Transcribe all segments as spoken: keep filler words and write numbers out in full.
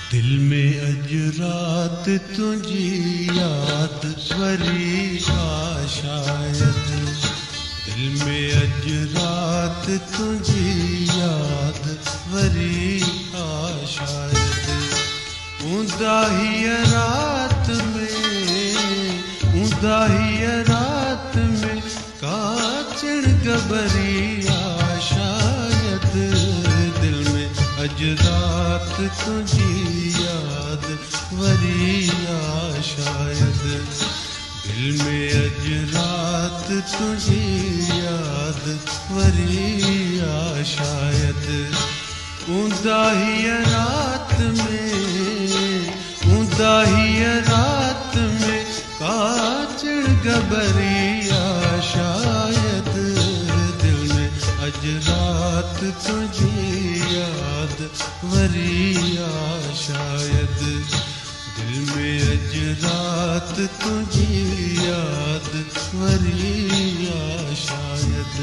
दिल में अज रात तुझी याद वरी आ शायद। दिल में अज रात तुझी याद वरी आ शायद। ऊंदा ही रात में ऊंदा ही रात में काचण गबरी आ शायद। दिल में अज रात तुझी याद वरी आ शायद। दिल में अज रात तुझी याद वरी आ शायद। ऊंदा ही रात में ऊंदा ही रात में काचण गबरी आ शायद। दिल में अज रात तुझी याद वरी आ शायद। दिल में अज रात तुझी याद वरी आ शायद।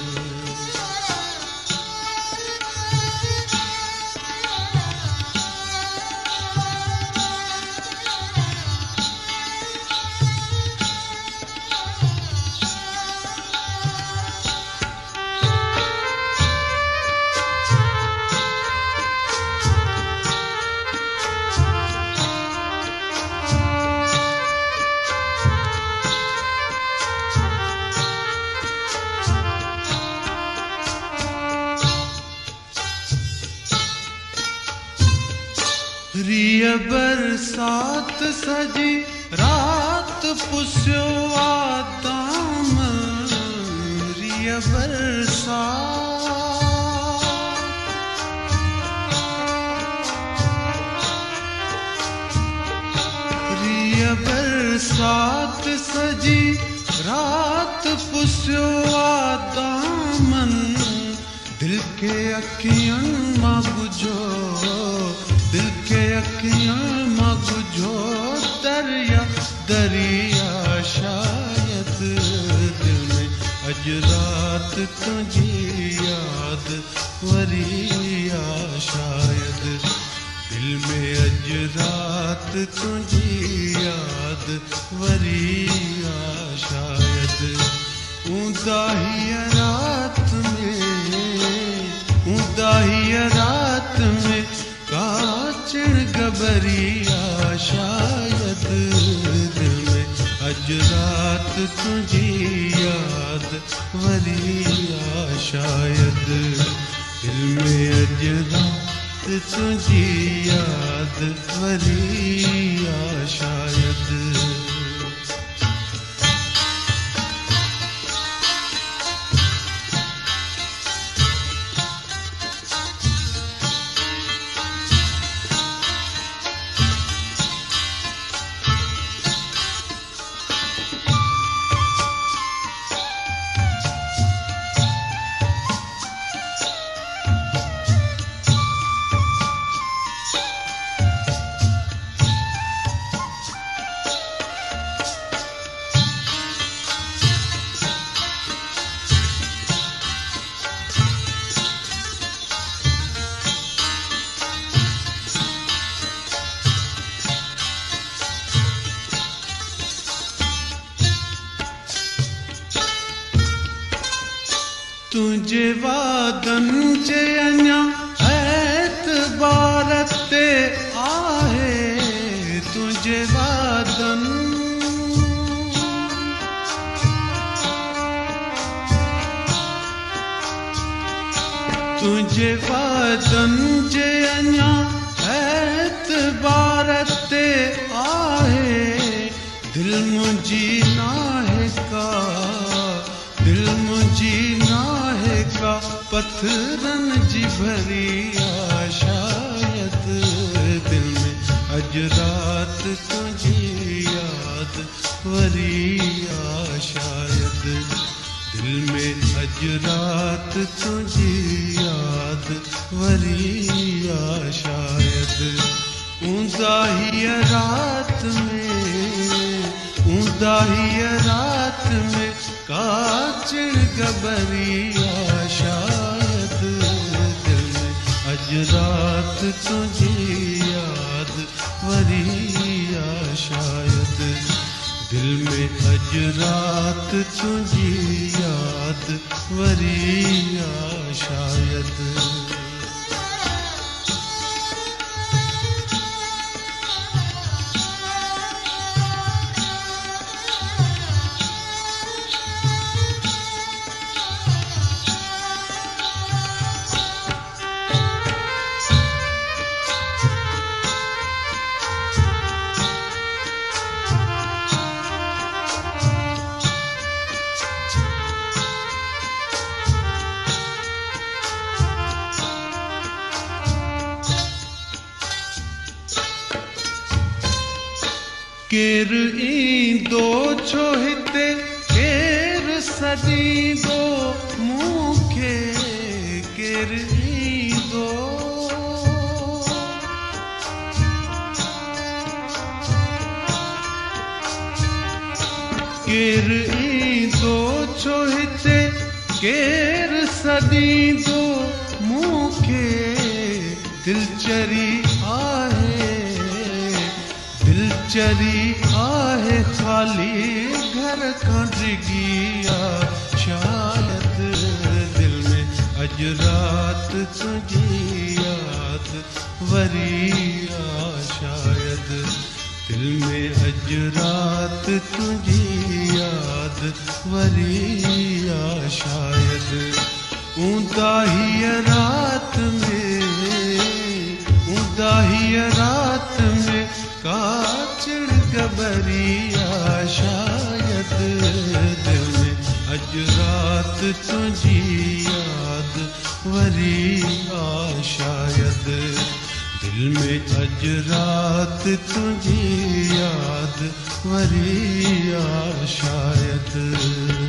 रिय बरसात सजी रात पुस्यो आदाम। रिय बरसात रिय बरसात सजी रात पुस्यो आदामन। दिल के अखियन मां बुझो दिल के अखियां मां बुझो दरिया दरिया शायद। दिल में अज रात तुझी याद वरी आ शायद। दिल में अज रात तुझी याद वरी आ शायद। ऊंदा ही रात में ऊंदा ही रात में काचण गबरी आ शायद। दिल में अज रात तुझी याद वरी आ शायद। दिल में अज रात तुझी याद वरी आ शायद। तुझे वादन चे अञा ऐतबार ते आहे। तुझे वादन तुझे वादन चे अञा ऐतबार ते आहे। दिल मुंहिंजी नाहे का दिल मुंहिंजी नाहे का पत्थरन जी भरी आ शायद। दिल में अज रात तुझी याद वरी आ शायद। दिल में अज रात तुझी याद वरी आ शायद। ऊंदा ही रात में ऊंदा ही रात में काचण गबरी आ शायद। दिल में अज रात तुझी याद में अज रात तुझी याद वरी आ शायद। केर ईंदो छो हिते केर सॾींदो मूंखे केर ईंदो केर ईंदो छो हिते केर सॾींदो मूंखे दिलचरी आहे दिलचरी आहे ख़ाली घर खां डिगी आ शायद। दिल में अज रात तुझी याद वरी आ शायद। दिल में अज रात तुझी याद वरी आ शायद। ऊंदा ही रात में ऊंदा ही रात में काचड़ गबरिया शायद। दिल में अज रात तुझी याद वरी आ शायद। दिल में अज रात तुझी याद वरी आ शायद।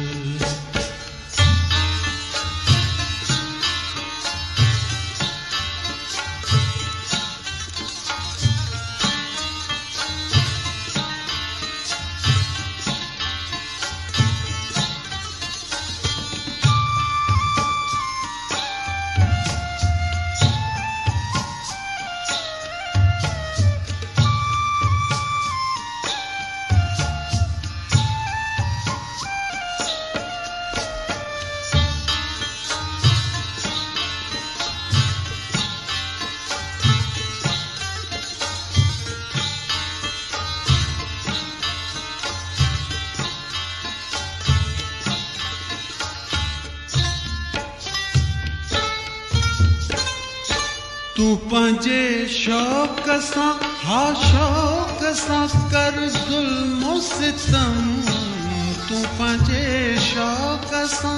तू पंहिंजे शौक़ सां हा शौक़ सां कर ज़ुल्म सितम। तू पंहिंजे शौक़ सां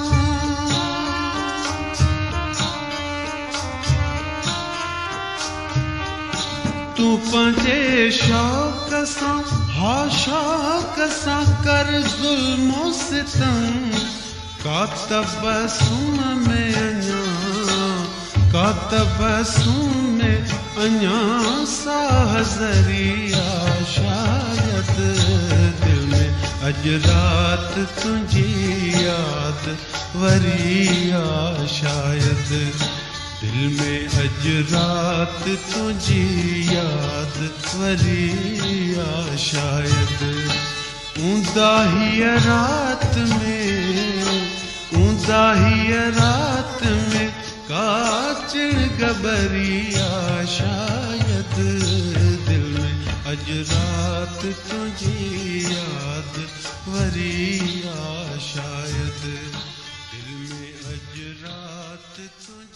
तू पंहिंजे शौक़ सां हा शौक़ सां कर ज़ुल्म सितम। का तबस्सुम में अञा का तबस्सुम में अञा साह ज़रिया शायद। दिल में अज रात तुझी याद वरी आ शायद। दिल में अज रात तुझी याद वरी आ शायद। ऊंदा ही रात में ऊंदा ही रात में काचड़ गबरिया शायद। दिल में अज रात तुझी याद वरी आ शायद। दिल में अज रात तुझी